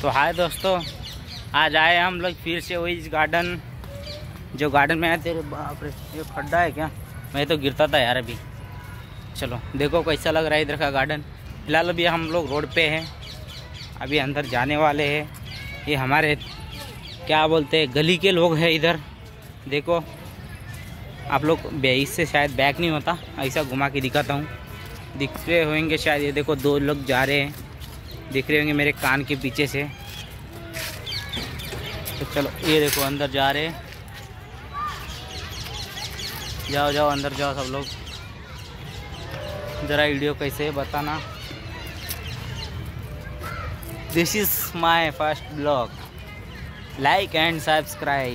तो हाय दोस्तों, आज आए हम लोग फिर से वही गार्डन, जो गार्डन में आए थे। बाप रे, ये खड्डा है क्या? मैं तो गिरता था यार अभी। चलो देखो कैसा लग रहा है इधर का गार्डन। फिलहाल अभी हम लोग रोड पे हैं, अभी अंदर जाने वाले हैं। ये हमारे क्या बोलते हैं, गली के लोग हैं इधर। देखो आप लोग इससे शायद बैक नहीं होता, ऐसा घुमा के दिखाता हूँ। दिख रहे होंगे शायद, ये देखो दो लोग जा रहे हैं, दिख रहे होंगे मेरे कान के पीछे से। तो चलो ये देखो अंदर जा रहे हैं। जाओ जाओ अंदर जाओ सब लोग। ज़रा वीडियो कैसे है बताना। This is my first blog, like and subscribe.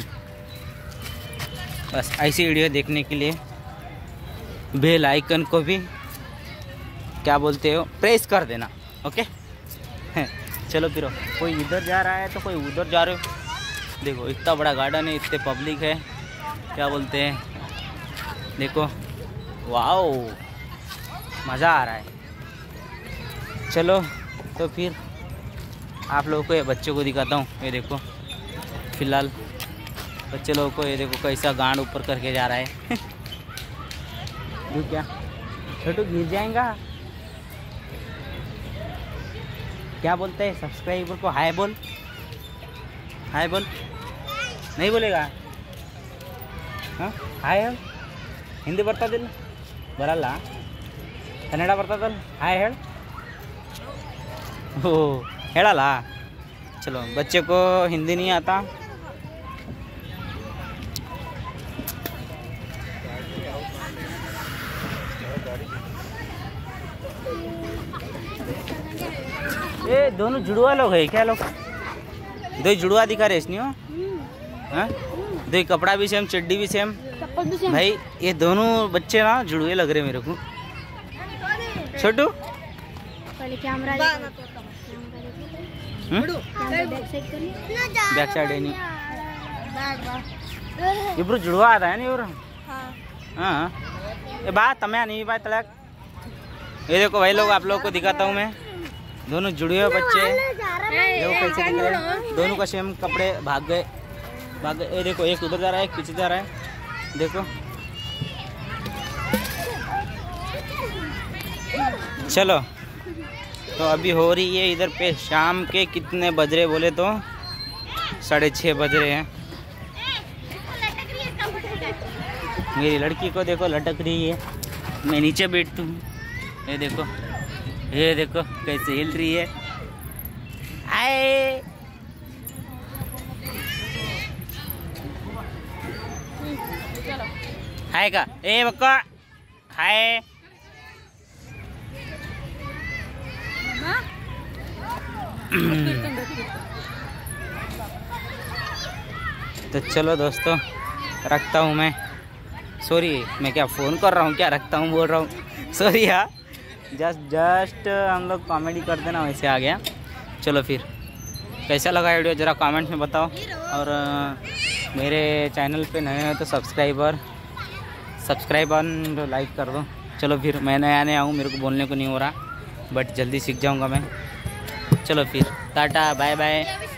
बस ऐसी वीडियो देखने के लिए बेल आइकन को भी क्या बोलते हो, प्रेस कर देना। ओके चलो फिर, कोई इधर जा रहा है तो कोई उधर जा रहे हो। देखो इतना बड़ा गार्डन है, इतने पब्लिक है, क्या बोलते हैं। देखो वाओ, मज़ा आ रहा है। चलो तो फिर आप लोगों को ये बच्चों को दिखाता हूँ। ये देखो फिलहाल बच्चे लोगों को, ये देखो कैसा गांड ऊपर करके जा रहा है क्या छोटू, गिर जाएगा। क्या बोलते हैं सब्सक्राइबर को? हाय बोल, हाय बोल। नहीं बोलेगा? हाँ हाय ಹೇಳು, ಹಿಂದಿ ಬರ್ತದಿಲ್ಲ? ಬರಲ್ಲ, ಕನ್ನಡ ಬರ್ತದಲ್ಲ? ಹಾಯ್ ಹೇಳು। ಓ ಹೇಳಲ್ಲ? चलो बच्चे को हिंदी नहीं आता। ये दोनों जुड़वा लोग है क्या? लोग दो जुड़वा दिखा रहे इसने। हाँ दो कपड़ा भी सेम, चड्डी भी सेम भाई। ये दोनों बच्चे ना जुड़वे लग रहे मेरे को। छोटू बैक साइड है नहीं, इब्रू जुड़वा आता है नहीं इब्रू। हाँ ये बात तमें नहीं बात तलाक। ये देखो भाई लोग, आप लोगों को दिखाता हूँ मैं। दोनों जुड़े हुए बच्चे देखो कैसे दिख रहे हैं, दोनों का सेम कपड़े। भाग गए। ये देखो एक उधर जा रहा है, एक पीछे जा रहा है। देखो चलो तो अभी हो रही है इधर पे शाम के कितने बज रहे बोले तो 6:30 बज रहे हैं। मेरी लड़की को देखो लटक रही है, मैं नीचे बैठती हूँ। ये देखो, ये देखो कैसे हिल रही है। आए हाय का, ए बक्का हाय। तो चलो दोस्तों रखता हूँ मैं। सॉरी, मैं क्या फ़ोन कर रहा हूँ क्या, रखता हूँ बोल रहा हूँ, सॉरी यार। जस्ट हम लोग कॉमेडी कर देना वैसे आ गया। चलो फिर कैसा लगा वीडियो ज़रा कमेंट में बताओ। और मेरे चैनल पे नए हो तो सब्सक्राइब और लाइक कर दो। चलो फिर मैं नया हूँ, मेरे को बोलने को नहीं हो रहा, बट जल्दी सीख जाऊँगा मैं। चलो फिर टाटा बाय बाय।